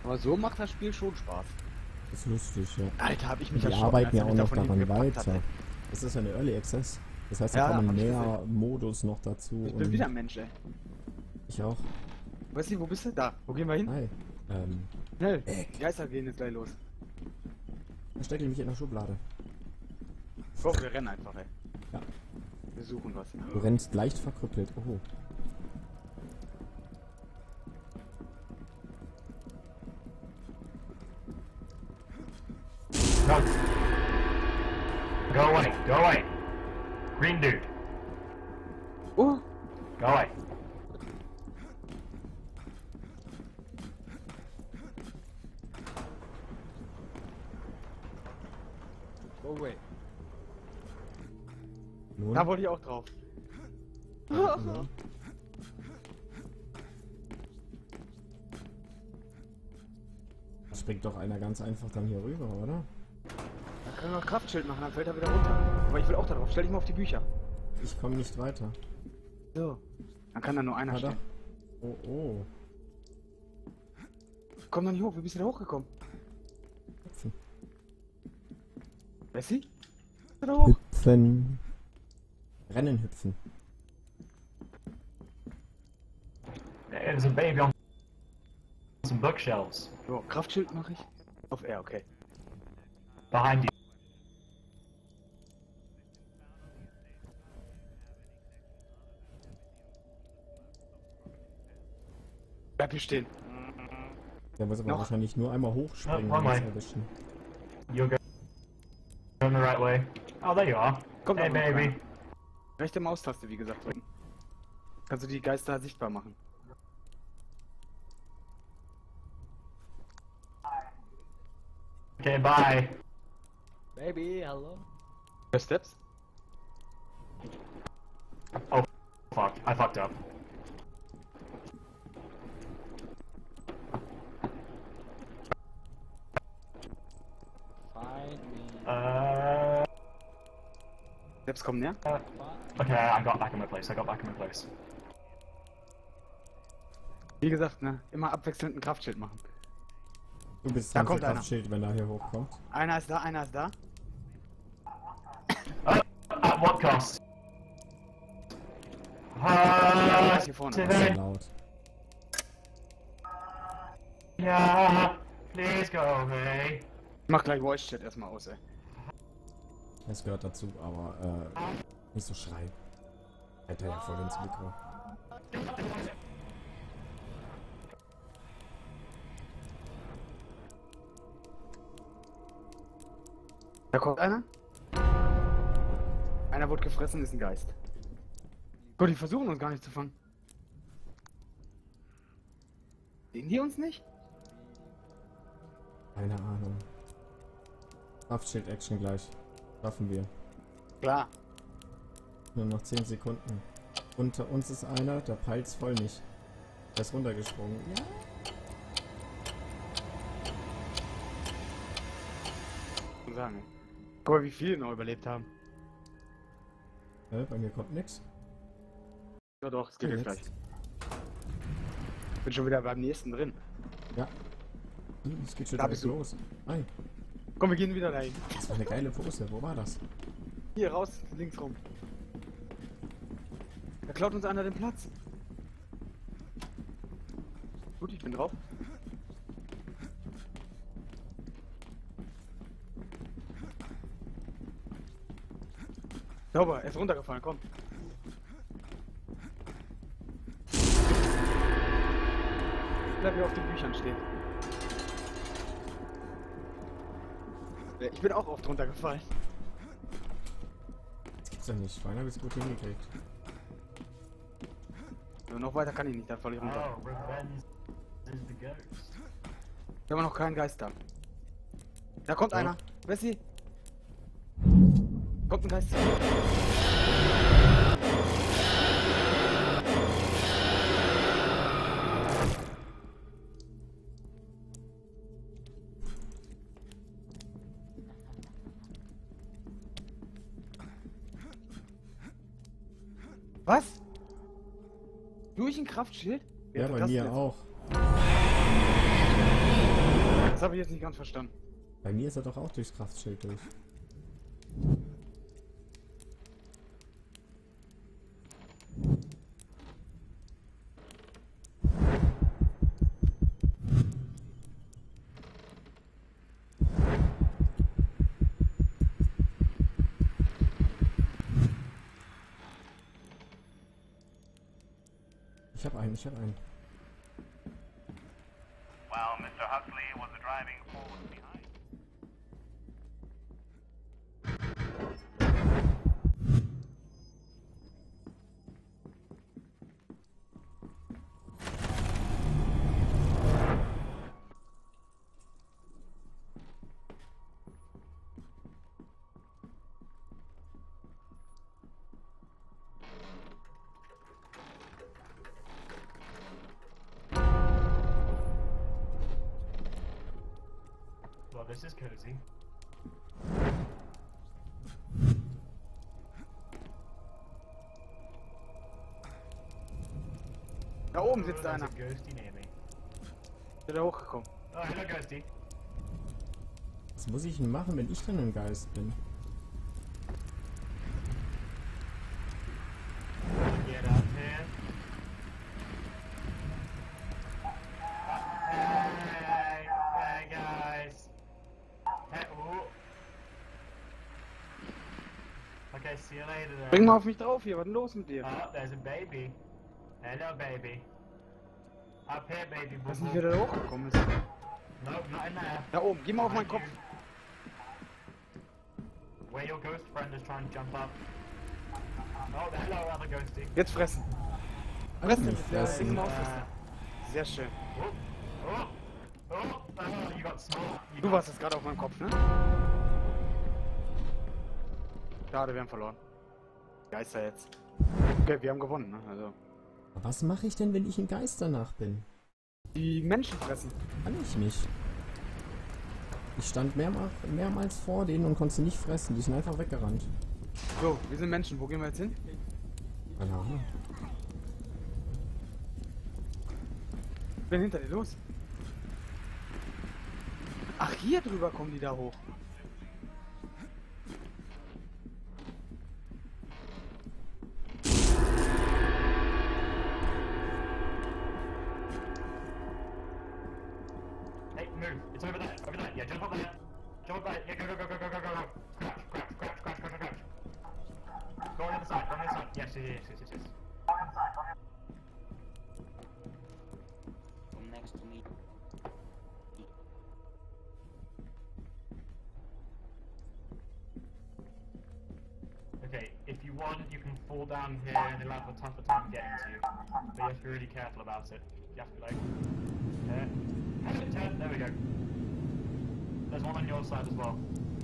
Aber so macht das Spiel schon Spaß. Das ist lustig, ja. Alter, hab ich mich Die erschrocken, arbeiten ja als auch er noch mich davon daran hingepackt weiter. hat, Das ist ja eine Early Access. Das heißt, Ja, da kommen hab ich mehr Modus noch dazu. ey. Ich bin wieder ein Mensch, ey. Ich auch. Weißt du, wo bist du? Da. Wo gehen wir hin? Hi. Schnell. Die Geister gehen jetzt gleich los. Verstecke mich in der Schublade. Komm, wir rennen einfach, ey. Ja. Wir suchen was. Du rennst leicht verkrüppelt. Oh. No. Go away. Go away. Green dude. Oh! Go away. Go away. Nun? Da wollte ich auch drauf. Mhm. Da springt doch einer ganz einfach dann hier rüber, oder? Dann können wir ein Kraftschild machen, dann fällt er wieder runter. Aber ich will auch da drauf. Stell dich mal auf die Bücher. Ich komme nicht weiter. So. Dann kann da nur einer Ah, da. stehen. Oh, oh. Komm doch nicht hoch. Wie bist du da hochgekommen? Hüpfen. Bessie? Bist du da hoch? Hüpfen. Rennen hüpfen. There's a baby on some bookshelves So, Kraftschild mache ich. Auf R, okay. behind you. Bleib hier stehen. Der muss aber Noch? wahrscheinlich nur einmal hochspringen, Oh, um das oh erwischen. You're going the right way. Oh, there you are. Komm Hey, doch noch baby. rein. Rechte Maustaste, wie gesagt, drücken. Kannst du die Geister sichtbar machen. Okay, bye. Baby, hello. First Steps? Oh, fuck. I fucked up. Find me. Steps kommen näher. Okay, I got back in my place. I got back in my place. Wie gesagt, ne, immer abwechselnd ein Kraftschild machen. Du bist Da dann für kommt einer. Kraftschild, wenn er hier hochkommt. Einer ist da, einer ist da. At what cost? Einer ist hier vorne. Sehr laut. Yeah, please go away. Ich mach gleich Voice Chat erstmal aus, ey. Das gehört dazu, aber nicht so schreien. Alter, ja voll ins Mikro. Da kommt einer. Einer wurde gefressen, ist ein Geist. Gott, die versuchen uns gar nicht zu fangen. Sehen die uns nicht? Keine Ahnung. Kraftschild-Action gleich. Schaffen wir. Klar. Nur noch 10 Sekunden. Unter uns ist einer, der peilt's voll nicht. Der ist runtergesprungen. Ja. Muss sagen. Guck mal, wie viele noch überlebt haben. Bei mir kommt nix. Ja doch, es geht Ja, jetzt jetzt. gleich. Bin schon wieder beim nächsten drin. Ja. Es geht schon Da direkt bist du. los. Nein, Komm, wir gehen wieder dahin. das war eine geile Pose. Wo war das? Hier raus, links rum. Da klaut uns einer den Platz. Gut, ich bin drauf. Sauber, er ist runtergefallen, komm. Bleib hier auf den Büchern stehen. Ich bin auch oft runtergefallen. Das gibt's ja nicht. Vorhin habe ich es gut hingekriegt. Ja, noch weiter kann ich nicht, dann falle ich runter. Oh, revenge is the ghost. Wir haben noch keinen Geist da. Da kommt Ja. einer. Bessie. Kommt ein Geist. Was? Durch ein Kraftschild? Wer Ja, hat bei das mir denn? auch. Das habe ich jetzt nicht ganz verstanden. Bei mir ist er doch auch durchs Kraftschild durch. Ich hab einen. While Mr. Huxley was driving forward behind. Well, this is cozy. Da oben Oh, sitzt there's einer. a ghosty near me. Ist da hochgekommen. Oh, hello, ghosty. Was muss ich denn machen, wenn ich dann ein Geist bin? Get up here. Hey guys. Hey, oh. Okay, see you later then. Bring mal auf mich drauf hier, was ist denn los mit dir? Oh, there's a baby. Hello, baby. Up here, baby. Ich weiß Boo nicht, boo. wer da hochgekommen ist. Nope, not in there. Da oben, geh mal auf meinen Behind Kopf. you. Where your ghost friend is trying to jump up. Oh, hello, other ghosty. Jetzt fressen. Fressen, Fressen, ja, fressen. Ding mal auffressen. Sehr schön. Oh, you got small. Du warst jetzt gerade auf meinem Kopf, ne? Schade, wir haben verloren. Geister jetzt. Okay, wir haben gewonnen, ne? Also. Was mache ich denn, wenn ich ein Geist danach bin? Die Menschen fressen. Kann ich nicht. Ich stand mehrmals vor denen und konnte sie nicht fressen. Die sind einfach weggerannt. So, wir sind Menschen. Wo gehen wir jetzt hin? Keine Ahnung. Ich bin hinter dir, los. Ach, hier drüber kommen die da hoch. Hey, move. It's over there. Over there. Yeah, jump up there. Jump up there. Yeah, go, go, go, go, go, go, go, go. Crouch, crouch, crouch, crouch, crouch, crouch. Go on the other side. Go on the other side. Yes, yes, yes, yes, yes. Come next to me. Okay, if you want, you can fall down here and it'll have a tougher time getting to you. But you have to be really careful about it. You have to be like... turn. There we go. There's one on your side as well.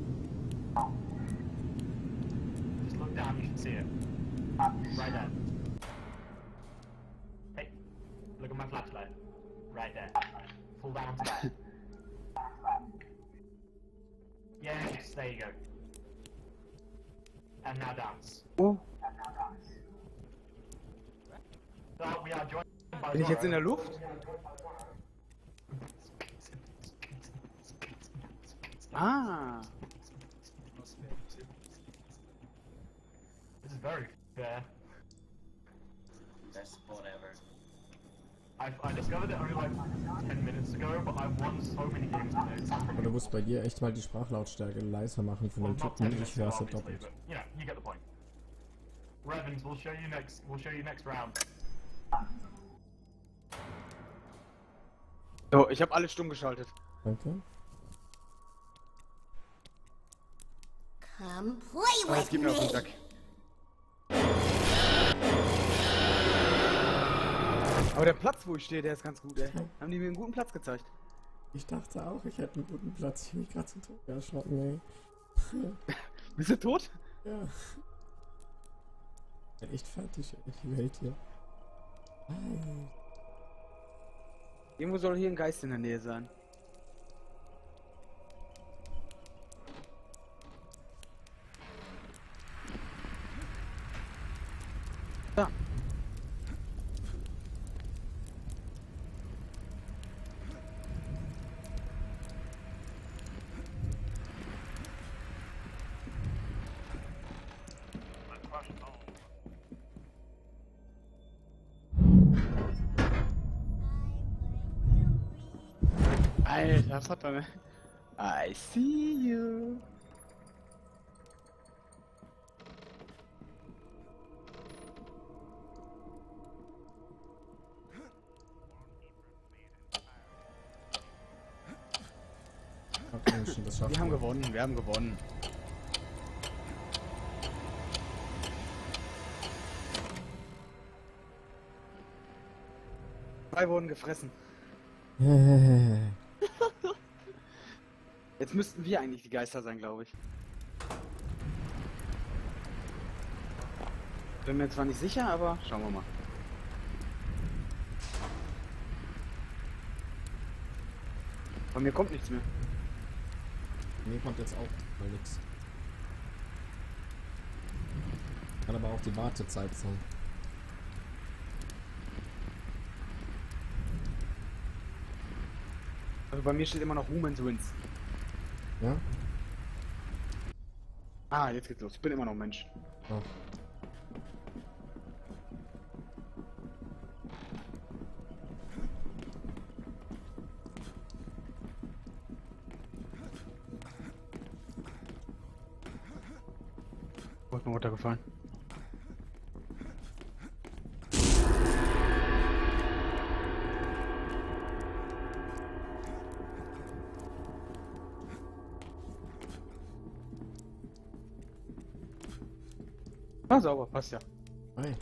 Just look down, you should see it. Right there. Hey, look at my flashlight. Right there. Fall down to that. Yes, there you go. And now dance. Oh, So we are joined by bin ich jetzt in der Zorro. Luft? Ah. This is very fair. Best spot ever. I discovered it only like 10 minutes ago, but I've won so many games with it. Aber du musst bei dir echt mal die Sprachlautstärke leiser machen von Well, dem not 10 Typen. minutes Ich höre ago, sie obviously, doppelt. but you know, you get the point. Revens, we'll show you next. We'll show you next round. So, ich habe alles stumm geschaltet. Danke. Come play Aber es with geht mir auf den me. Sack. Aber der Platz, wo ich stehe, der ist ganz gut, ey. Haben die mir einen guten Platz gezeigt. Ich dachte auch, ich hätte einen guten Platz. Ich habe mich gerade zum Tod erschrocken, ey. Bist du tot? Ja. Ich bin echt fertig, ey. Die Welt hier. Ei. Irgendwo soll hier ein Geist in der Nähe sein. Da. Alter, das hat doch ne. I see you. Okay, schon, das schaffen Wir haben gewonnen, wir haben gewonnen. Zwei wurden gefressen. Jetzt müssten wir eigentlich die Geister sein, glaube ich. Bin mir zwar nicht sicher, aber schauen wir mal. Von mir kommt nichts mehr. Mir kommt jetzt auch mal nix. Kann aber auch die Wartezeit sein. Also bei mir steht immer noch Humans Wins. Ja? Ah, jetzt geht's los. Ich bin immer noch Mensch. Oh. Wo ist mir runtergefallen? Ah, sauber, passt ja. Hey.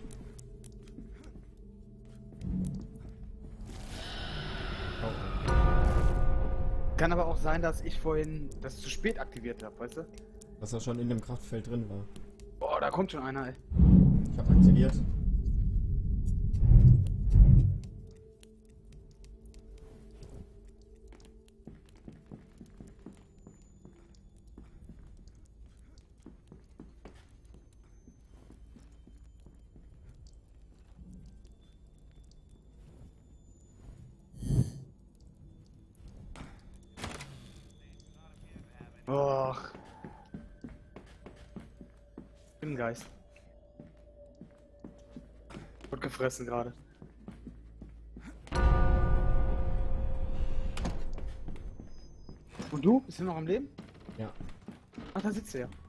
Oh. Kann aber auch sein, dass ich vorhin das zu spät aktiviert habe, weißt du? Dass er schon in dem Kraftfeld drin war. Boah, da kommt schon einer, ey. Ich habe aktiviert. Och. Im Geist. Wird gefressen gerade. Und du? Bist du noch am Leben? Ja. Ach, da sitzt er ja.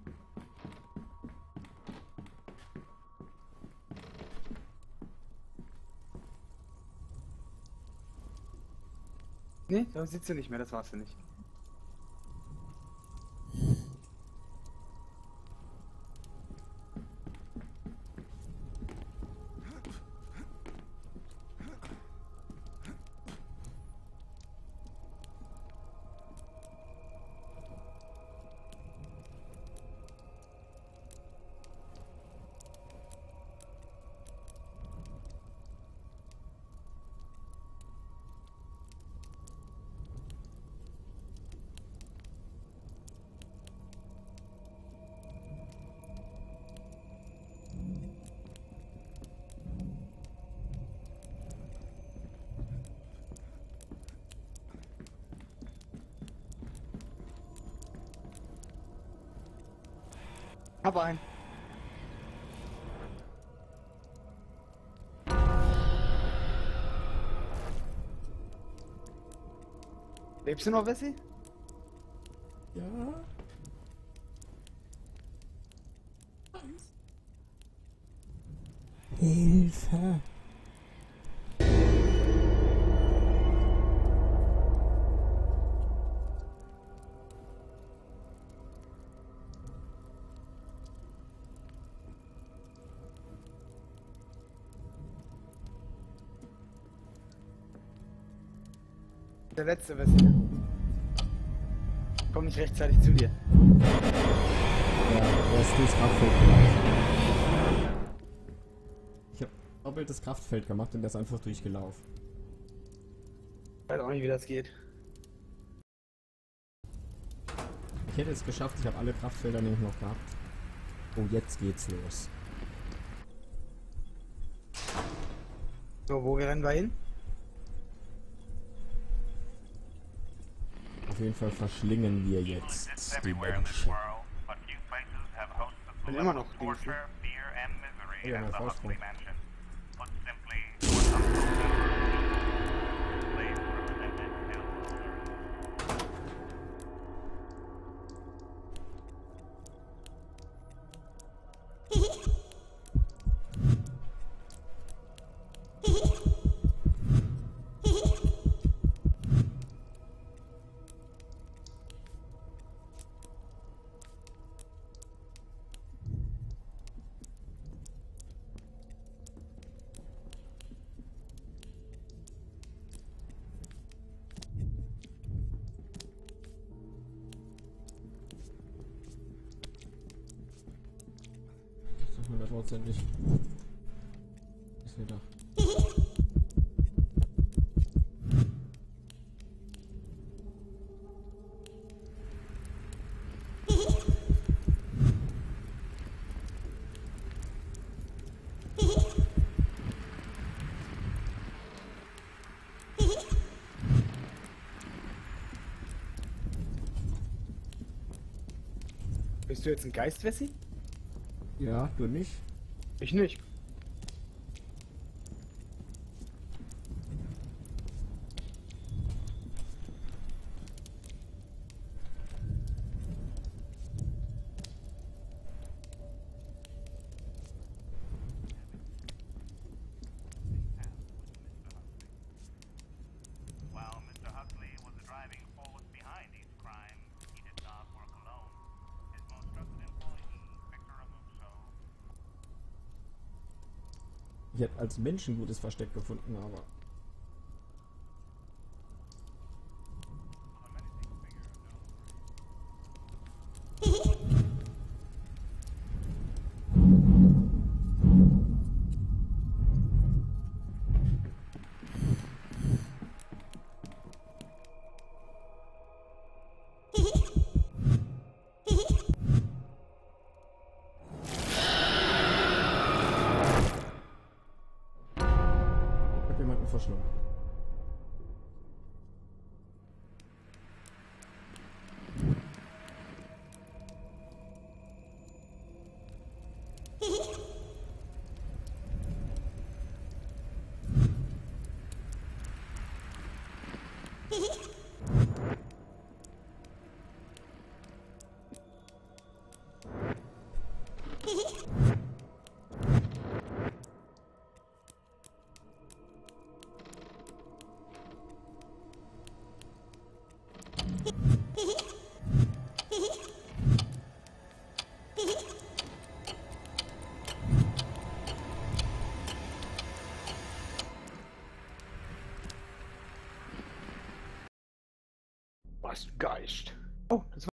Nee, da sitzt du nicht mehr, das warst du nicht. Hab einen. Lebst du noch, Wessi? Ja. Hilfe. Der letzte, Wessi. Komm nicht rechtzeitig zu dir. Ja, er ist durchs Kraftfeld gelaufen. Ich habe doppeltes Kraftfeld gemacht und er ist einfach durchgelaufen. Weiß auch nicht, wie das geht. Ich hätte es geschafft, ich habe alle Kraftfelder nämlich noch gehabt. Oh, jetzt geht's los. So, wo rennen wir hin? Auf jeden Fall verschlingen wir jetzt die Menschen. Bin immer noch Dings, ne? Ja, mein Vorsprung. auswendig. Ist wieder. Bist du jetzt ein Geist, Wessi? Ja, du nicht? Ich nicht. While Mr. Huxley was the driving force behind these crimes, he did not work alone. His most trusted employee, Victor Amuso, Ich hätte als Mensch ein gutes Versteck gefunden, aber. Ich hab jemanden verschlungen. Was ein Geist. Oh, das